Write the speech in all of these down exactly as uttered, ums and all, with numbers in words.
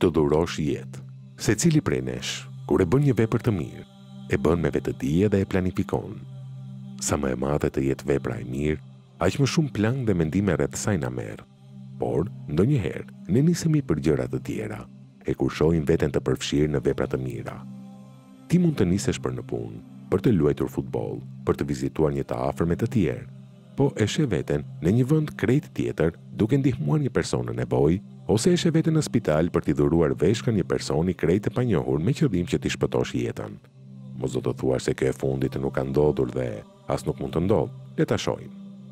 të dhurosh jetë. Secili prej nesh, kur e bën një vepër të mirë, e bën me vetëdije dhe e planifikon. Sa më e madhe të jetë vepra e mirë, aq më shumë plan dhe mendime rreth saj na merr. Por, ndonjëherë, ne nisemi për gjëra të tjera, e kur shohim veten të përfshirë në vepra të mira. Ti mund të nisesh për në punë, për të luajtur futboll, për të vizituar një të afër me të tjerë, po e sheh veten në një vend krejt tjetër duke ndihmuar një person në nevojë, ose e sheh veten në spital për t'i dhuruar veshkën një personi krejt e panjohur me qëllim që t'i shpëtosh jetën. Mos do të thuash se kjo e fundit nuk ka ndodhur dhe as nuk mund të ndodhë, le ta shohim.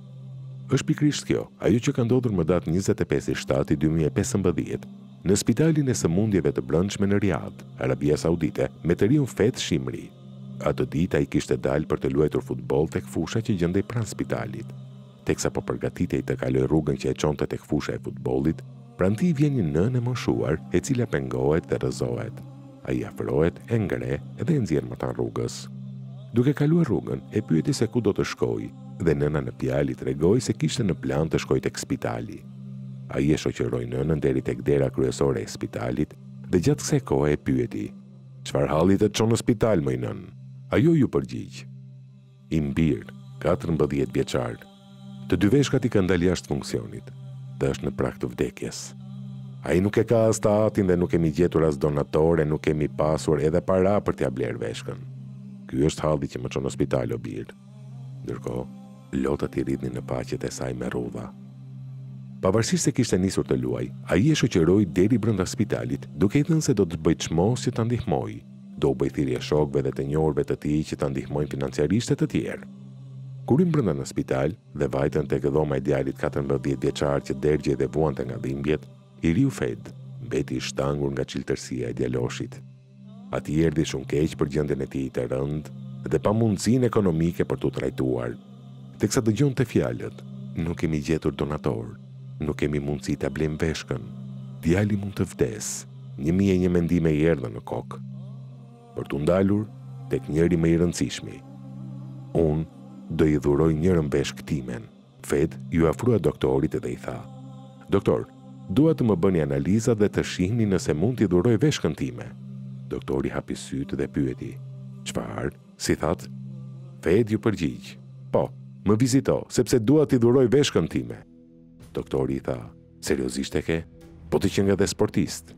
Është pikërisht kjo, ajo që ka ndodhur më datë njëzet e pesë shtator dy mijë e pesëmbëdhjetë, në spitalin e sëmundjeve të brendshme në Riyadh, Arabia Saudite, me të riun Feth Shimri. Atë ditë ai kishte dalë për të luajtur futboll tek fusha që gjendej pranë spitalit. Teksa po përgatitej të kalojë rrugën që e çonte tek fusha e futbollit, pranë tij vjen një nënë e moshuar, e cila pengohet dhe rrëzohet. Ai afrohet, e ngre dhe e nxjerr matan rrugës. Duke kaluar rrugën, e pyeti se ku do të shkojë, dhe nëna në pjalë i tregoi se kishte në plan të shkojë tek spitali. Ai e shoqëroi nënën deri tek dera kryesore e spitalit dhe gjatë kësaj kohe e pyeti: "Çfarë halli të çon në spital, më nën?" Ajo ju përgjigj: "I mbir, katërmbëdhjetë vjeçar. Të dy veshkat i kanë dalë jashtë funksionit dhe është në prag të vdekjes. Ai nuk e ka as të atin dhe nuk kemi gjetur as donatore, nuk kemi pasur edhe para për t'ia bler veshkën. Ky është halli që më çon në spital, o bir." Ndërkohë, lotët i rridhnin në paqet e saj me rrudha. Pavarësisht se kishte nisur të luaj, ai e shoqëroi deri brenda spitalit, duke i thënë se do të bëj çmos që ta ndihmojë, do u bëj thirrje shokëve dhe të njohurve të tij që ta ndihmojnë financiarisht e të tjerë. Kur i brenda në spital dhe vajtën tek dhoma e djalit katërmbëdhjetë vjeçar që derdhej dhe vuante nga dhimbjet, i riu Fed mbeti i shtangur nga çiltërsia e djaloshit. Ati erdhi shumë keq për gjendjen e tij të rëndë dhe pa mundësinë ekonomike për t'u trajtuar. Teksa dëgjonte fjalët: "Nuk kemi gjetur donator, nuk kemi mundësi ta blejmë veshkën, djali mund të vdes", një mijë e një mendime i erdhën në kokë. Për t'u ndalur tek njëri më i rëndësishmi: "Unë do i dhuroj njërën veshk timen." Fed ju afrua doktorit dhe i tha: "Doktor, dua të më bëni analizat dhe të shihni nëse mund t'i dhuroj veshkën time." Doktori hapi sytë dhe pyeti: "Çfarë?" Si that? Fed ju përgjigj: "Po, më vizito, sepse dua t'i dhuroj veshkën time." Doktori i tha: "Seriozisht e ke? Po ti që nga dhe sportist."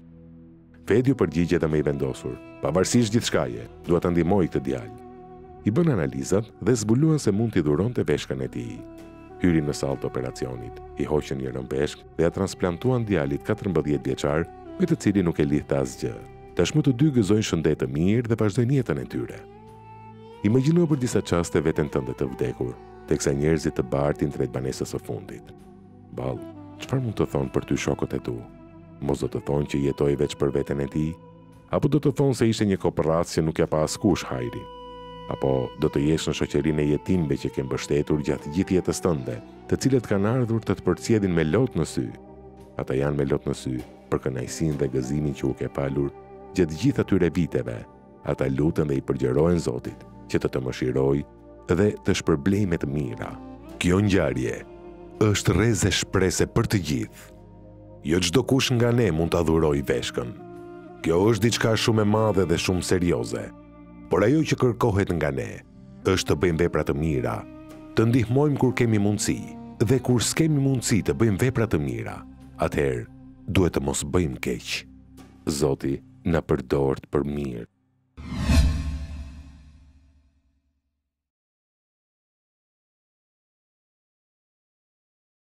Fed ju përgjigje dhe me i vendosur: "Pavarësisht gjithçkaje, dua ta ndihmoj këtë djalë." I bën analizat dhe zbuluan se mund t'i dhuronte veshkën e tij. Hyri në sallë të operacionit, i hoqën njërën veshk dhe ja transplantuan djalit katërmbëdhjetë vjeçar, me të cilin nuk e lidhte asgjë. Tashmë të dy gëzojnë shëndet të mirë dhe vazhdojnë jetën e tyre. Imagjino për disa çaste veten tënde të vdekur, teksa njerëzit të bartin drejt banesës së fundit. Ball, çfarë mund të thonë për ty shokët e tu? Mos do të thonë që jetoi veç për veten e tij, apo do të thonë se ishte një kooperac që nuk ja pa askush hajri? Apo do të jesh në shoqërinë e jetimve që ke mbështetur gjatë gjithë jetës tënde, të cilët kanë ardhur të të përcjelin me lot në sy? Ata janë me lot në sy për kënaqësinë dhe gëzimin që u ke palur gjatë gjithë atyre viteve. Ata lutën dhe i përgjërojnë Zotit që të të mëshirojë dhe të shpërblejë me të mira. Kjo ngjarje është rrezë shprese për të gjithë. Jo çdo kush nga ne mund ta dhurojë veshkën. Kjo është diçka shumë e madhe dhe shumë serioze. Por ajo që kërkohet nga ne është të bëjmë vepra të mira, të ndihmojmë kur kemi mundësi, dhe kur s'kemi mundësi të bëjmë vepra të mira, atëherë duhet të mos bëjmë keq. Zoti na përdort për mirë.